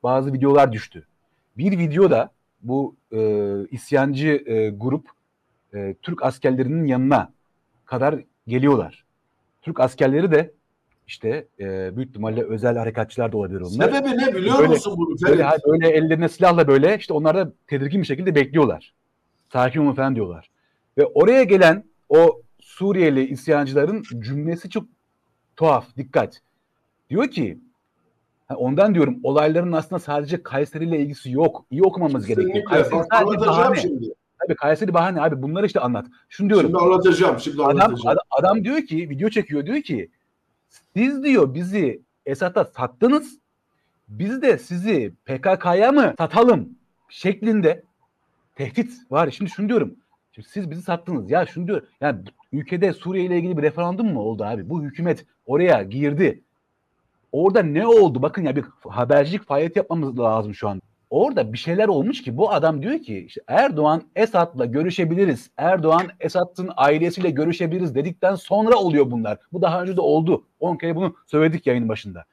bazı videolar düştü. Bir videoda bu isyancı grup Türk askerlerinin yanına kadar geliyorlar. Türk askerleri de işte büyük ihtimalle özel harekatçılar da olabilir onlar. Sebebi ne biliyor Böyle, musun bunu Ferit? böyle ellerine silahla böyle işte onlar da tedirgin bir şekilde bekliyorlar. Sakin olun falan diyorlar. Ve oraya gelen o Suriyeli isyancıların cümlesi çok tuhaf. Dikkat. Diyor ki ondan diyorum olayların aslında sadece Kayseri ile ilgisi yok. İyi okumamız gerekiyor. Kesinlikle. Kayseri Bak sadece anlatacağım bahane. şimdi. Tabii Kayseri bahane abi. Bunları işte anlat. Şunu diyorum. Şimdi anlatacağım. Şimdi anlatacağım. Adam diyor ki video çekiyor diyor ki siz diyor bizi Esad'a sattınız. Biz de sizi PKK'ya mı satalım şeklinde tehdit var. Şimdi şunu diyorum. Şimdi siz bizi sattınız. Ya şunu diyor. Yani ülkede Suriye ile ilgili bir referandum mu oldu abi? Bu hükümet oraya girdi. Orada ne oldu? Bakın ya bir habercilik faaliyeti yapmamız lazım şu an. Orada bir şeyler olmuş ki bu adam diyor ki işte Erdoğan Esad'la görüşebiliriz. Erdoğan Esad'ın ailesiyle görüşebiliriz dedikten sonra oluyor bunlar. Bu daha önce de oldu. 10 kere bunu söyledik yayının başında.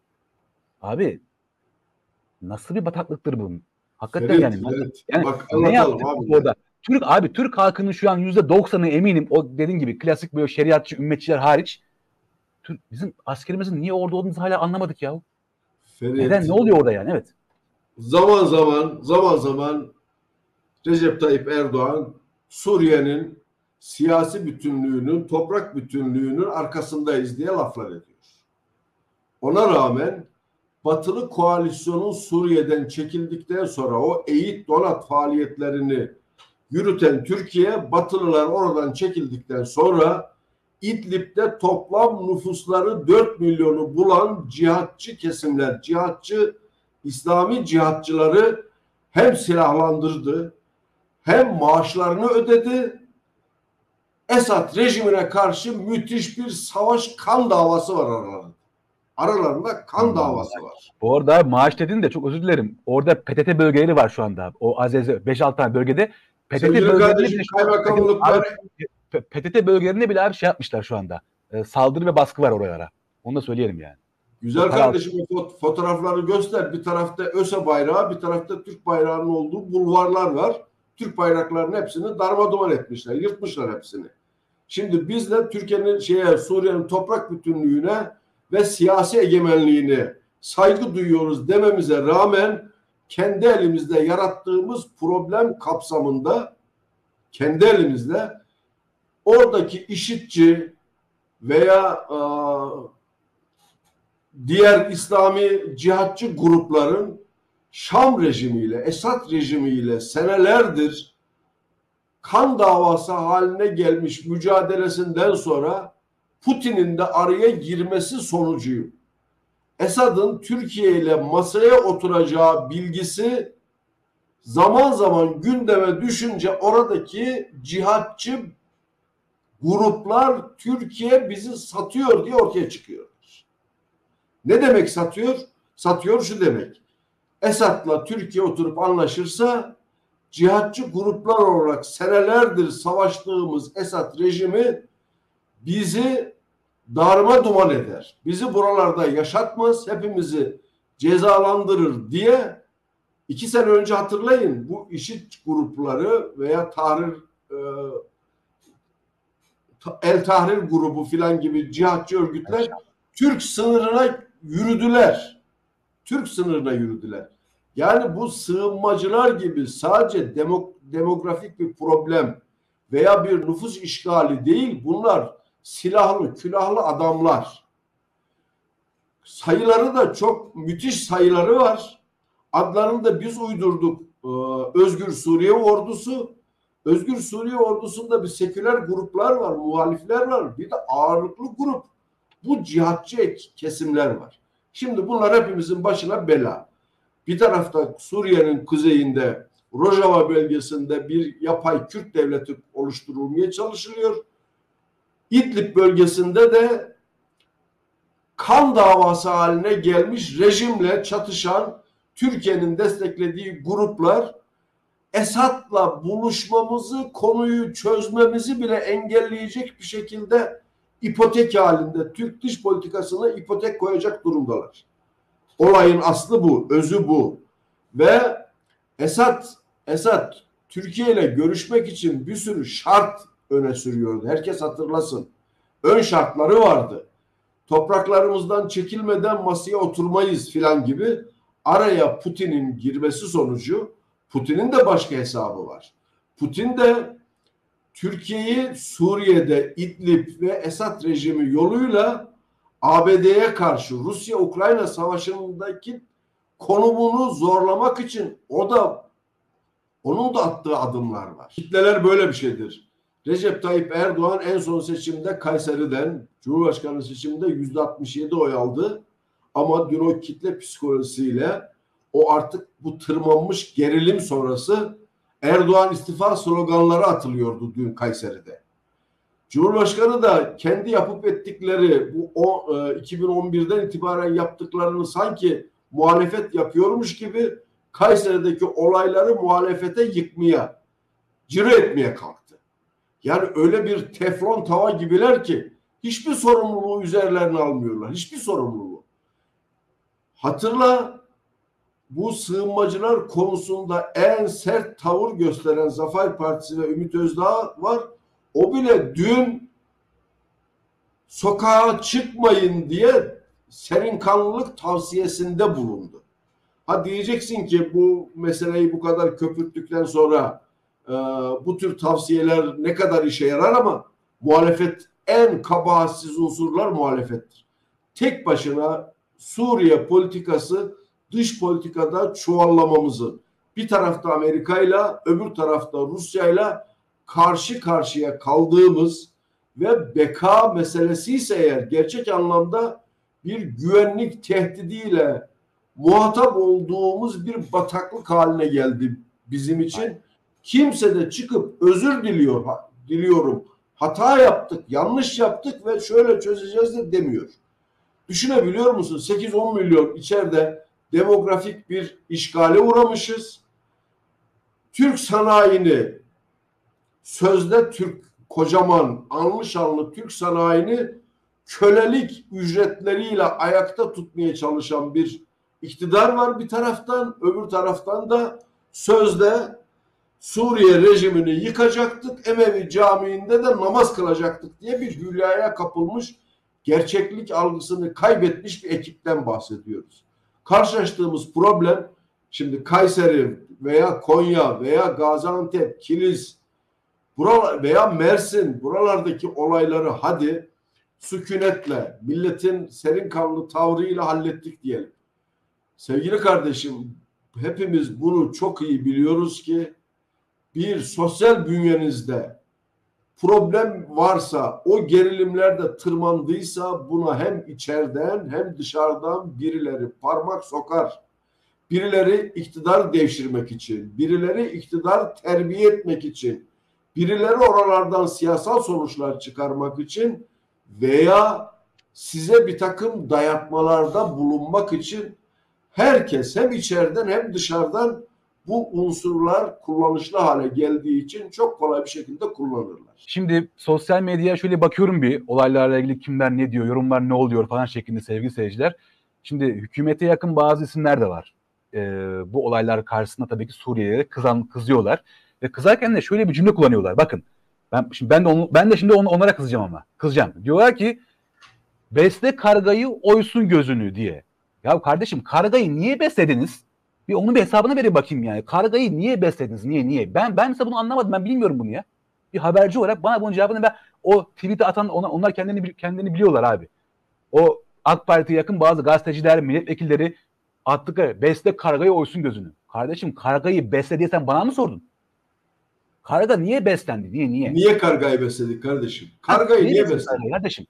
Abi nasıl bir bataklıktır bu? Hakikaten Ferit. yani Bak ne anlatalım yaptık abi. orada? Türk halkının şu an %90'ı eminim o dediğin gibi klasik böyle şeriatçı ümmetçiler hariç bizim askerimizin niye orada olduğunu hala anlamadık ya. Ferit. Neden? Ne oluyor orada yani? Evet. Zaman zaman Recep Tayyip Erdoğan Suriye'nin siyasi bütünlüğünün, toprak bütünlüğünün arkasındayız diye laflar ediyor. Ona rağmen Batılı koalisyonun Suriye'den çekildikten sonra o eğit donat faaliyetlerini yürüten Türkiye, Batılılar oradan çekildikten sonra İdlib'de toplam nüfusları 4 milyonu bulan cihatçı kesimler, İslami cihatçıları hem silahlandırdı, hem maaşlarını ödedi. Esad rejimine karşı müthiş bir savaş, kan davası var aralarında. Aralarında kan davası var. Bu arada maaş dedin de çok özür dilerim. Orada PTT bölgeleri var şu anda. O Azeze 5-6 tane bölgede. Sevgili kardeşim, kaymakamlıklar PTT bölgelerine bile abi şey yapmışlar şu anda. Saldırı ve baskı var oralara. Onu da söyleyelim yani. Güzel kardeşim, fotoğrafları göster. Bir tarafta ÖSE bayrağı, bir tarafta Türk bayrağının olduğu bulvarlar var. Türk bayraklarının hepsini darmadağın etmişler, yırtmışlar hepsini. Şimdi biz de Türkiye'nin Suriye'nin toprak bütünlüğüne ve siyasi egemenliğine saygı duyuyoruz dememize rağmen kendi elimizde yarattığımız problem kapsamında kendi elimizde oradaki IŞİD'ci veya diğer İslami cihatçı grupların Şam rejimiyle, Esad rejimiyle senelerdir kan davası haline gelmiş mücadelesinden sonra Putin'in de araya girmesi sonucu Esad'ın Türkiye ile masaya oturacağı bilgisi zaman zaman gündeme düşünce oradaki cihatçı gruplar Türkiye bizi satıyor diye ortaya çıkıyor. Ne demek satıyor? Satıyor şu demek. Esad'la Türkiye oturup anlaşırsa cihatçı gruplar olarak senelerdir savaştığımız Esad rejimi bizi darma duman eder. Bizi buralarda yaşatmaz, hepimizi cezalandırır diye 2 sene önce hatırlayın bu IŞİD grupları veya El Tahrir grubu filan gibi cihatçı örgütler Türk sınırına yürüdüler. Türk sınırına yürüdüler. Yani bu sığınmacılar gibi sadece demografik bir problem veya bir nüfus işgali değil, bunlar silahlı, külahlı adamlar. Sayıları da çok müthiş sayıları var. Adlarını da biz uydurduk. Özgür Suriye Ordusu. Özgür Suriye Ordusu'nda bir seküler gruplar var, muhalifler var. Bir de ağırlıklı grup. Bu cihatçı kesimler var. Şimdi bunlar hepimizin başına bela. Bir tarafta Suriye'nin kuzeyinde Rojava bölgesinde bir yapay Kürt devleti oluşturulmaya çalışılıyor. İdlib bölgesinde de kan davası haline gelmiş rejimle çatışan Türkiye'nin desteklediği gruplar Esad'la buluşmamızı, konuyu çözmemizi bile engelleyecek bir şekilde ipotek halinde Türk dış politikasına ipotek koyacak durumdalar. Olayın aslı bu, özü bu. Ve Esad Türkiye ile görüşmek için bir sürü şart öne sürüyordu. Herkes hatırlasın. Ön şartları vardı. Topraklarımızdan çekilmeden masaya oturmayız filan gibi, araya Putin'in girmesi sonucu, Putin'in de başka hesabı var. Putin de Türkiye'yi Suriye'de İdlib ve Esad rejimi yoluyla ABD'ye karşı Rusya-Ukrayna savaşındaki konumunu zorlamak için onun da attığı adımlar var. Kitleler böyle bir şeydir. Recep Tayyip Erdoğan en son seçimde Kayseri'den, Cumhurbaşkanı seçiminde %67 oy aldı. Ama dün o kitle psikolojisiyle, o artık bu tırmanmış gerilim sonrası Erdoğan istifa sloganları atılıyordu dün Kayseri'de. Cumhurbaşkanı da kendi yapıp ettikleri bu 2011'den itibaren yaptıklarını sanki muhalefet yapıyormuş gibi Kayseri'deki olayları muhalefete yıkmaya, ciro etmeye kalktı. Yani öyle bir teflon tava gibiler ki hiçbir sorumluluğu üzerlerine almıyorlar. Hiçbir sorumluluğu. Hatırla, bu sığınmacılar konusunda en sert tavır gösteren Zafer Partisi ve Ümit Özdağ var. O bile dün sokağa çıkmayın diye serinkanlılık tavsiyesinde bulundu. Ha, diyeceksin ki bu meseleyi bu kadar köpürttükten sonra bu tür tavsiyeler ne kadar işe yarar, ama muhalefet, en kabahatsiz unsurlar muhalefettir. Tek başına Suriye politikası dış politikada çuvallamamızı, bir tarafta Amerika'yla öbür tarafta Rusya'yla karşı karşıya kaldığımız ve beka meselesi ise eğer gerçek anlamda bir güvenlik tehdidiyle muhatap olduğumuz bir bataklık haline geldi bizim için. Kimse de çıkıp özür diliyorum, hata yaptık, yanlış yaptık ve şöyle çözeceğiz de demiyor. Düşünebiliyor musun? 8-10 milyon içeride demografik bir işgale uğramışız. Türk sanayini, sözde Türk, kocaman anlı şanlı Türk sanayini kölelik ücretleriyle ayakta tutmaya çalışan bir iktidar var bir taraftan, öbür taraftan da sözde Suriye rejimini yıkacaktık, Emevi Camii'nde de namaz kılacaktık diye bir hülyaya kapılmış, gerçeklik algısını kaybetmiş bir ekipten bahsediyoruz. Karşılaştığımız problem, şimdi Kayseri veya Konya veya Gaziantep, Kilis veya Mersin, buralardaki olayları hadi sükunetle, milletin serinkanlı tavrıyla hallettik diyelim. Sevgili kardeşim, hepimiz bunu çok iyi biliyoruz ki bir sosyal bünyenizde problem varsa, o gerilimler de tırmandıysa buna hem içeriden hem dışarıdan birileri parmak sokar. Birileri iktidar devşirmek için, birileri iktidar terbiye etmek için, birileri oralardan siyasal sonuçlar çıkarmak için veya size bir takım dayatmalarda bulunmak için herkes hem içeriden hem dışarıdan bu unsurlar kullanışlı hale geldiği için çok kolay bir şekilde kullanırlar. Şimdi sosyal medyaya şöyle bakıyorum, bir olaylarla ilgili kimler ne diyor, yorumlar ne oluyor falan şeklinde sevgili seyirciler. Şimdi hükümete yakın bazı isimler de var. Bu olaylar karşısında tabii ki Suriyelilere kızıyorlar. Ve kızarken de şöyle bir cümle kullanıyorlar. Bakın, ben de şimdi onlara kızacağım ama. Kızacağım. Diyorlar ki besle kargayı oysun gözünü diye. Ya kardeşim, kargayı niye beslediniz? Bir onun bir hesabını verin bakayım yani. Kargayı niye beslediniz? Niye? Ben mesela bunu anlamadım. Ben bilmiyorum bunu ya. Bir haberci olarak bana bunun cevabını o tweet'i atan onlar kendini biliyorlar abi. O AK Parti'ye yakın bazı gazeteciler, milletvekilleri attıkları besle kargayı oysun gözünü. Kardeşim, kargayı besle diye sen bana mı sordun? Karga niye beslendi? Niye? Niye kargayı besledik kardeşim? Kargayı niye besledik? Kardeşim.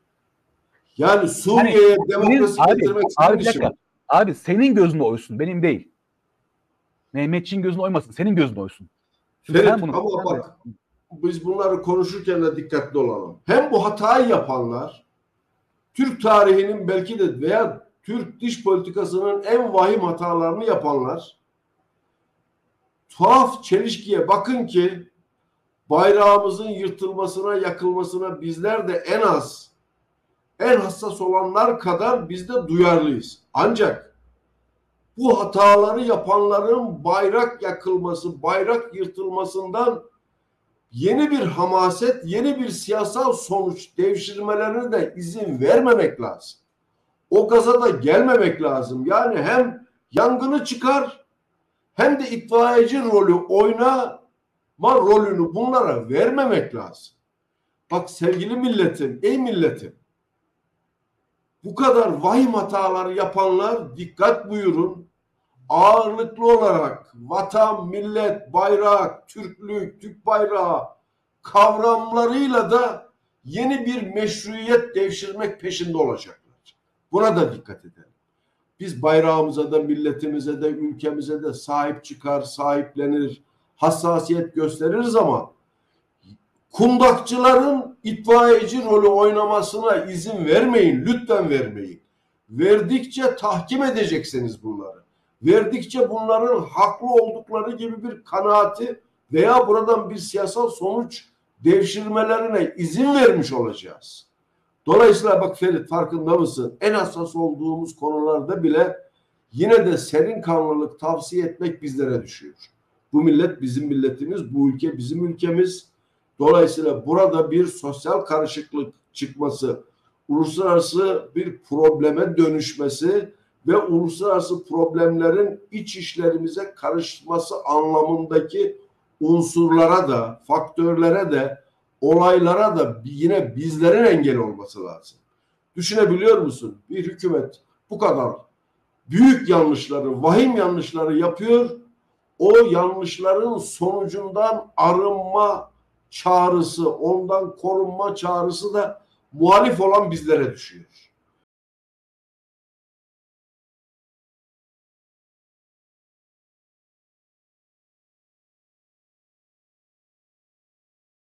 Yani Suriye'ye demokrasi getirmek kardeşim. Abi senin gözüne oysun, benim değil. Mehmetçiğin gözüne oymasın, senin gözüne oysun. Ferit, ama bak, biz bunları konuşurken de dikkatli olalım. Hem bu hatayı yapanlar, Türk tarihinin belki de veya Türk dış politikasının en vahim hatalarını yapanlar, tuhaf çelişkiye bakın ki bayrağımızın yırtılmasına, yakılmasına bizler de en hassas olanlar kadar biz de duyarlıyız. Ancak bu hataları yapanların bayrak yakılması, bayrak yırtılmasından yeni bir hamaset, yeni bir siyasal sonuç devşirmelerine de izin vermemek lazım. O gaza da gelmemek lazım. Yani hem yangını çıkar hem de itfaiyeci rolü oynama rolünü bunlara vermemek lazım. Bak sevgili milletim, ey milletim, bu kadar vahim hataları yapanlar dikkat buyurun. Ağırlıklı olarak vatan, millet, bayrak, Türklük, Türk bayrağı kavramlarıyla da yeni bir meşruiyet devşirmek peşinde olacaklar. Buna da dikkat edelim. Biz bayrağımıza da, milletimize de, ülkemize de sahip çıkar, sahiplenir, hassasiyet gösteririz ama kundakçıların itfaiyeci rolü oynamasına izin vermeyin, lütfen vermeyin. Verdikçe tahkim edeceksiniz bunları. Verdikçe bunların haklı oldukları gibi bir kanaati veya buradan bir siyasal sonuç devşirmelerine izin vermiş olacağız. Dolayısıyla bak Ferit, farkında mısın? En hassas olduğumuz konularda bile yine de serin kanlılık tavsiye etmek bizlere düşüyor. Bu millet bizim milletimiz, bu ülke bizim ülkemiz. Dolayısıyla burada bir sosyal karışıklık çıkması, uluslararası bir probleme dönüşmesi ve uluslararası problemlerin iç işlerimize karışması anlamındaki unsurlara da, faktörlere de, olaylara da yine bizlerin engel olması lazım. Düşünebiliyor musun? Bir hükümet bu kadar büyük yanlışları, vahim yanlışları yapıyor. O yanlışların sonucundan arınma çağrısı, ondan korunma çağrısı da muhalif olan bizlere düşüyor.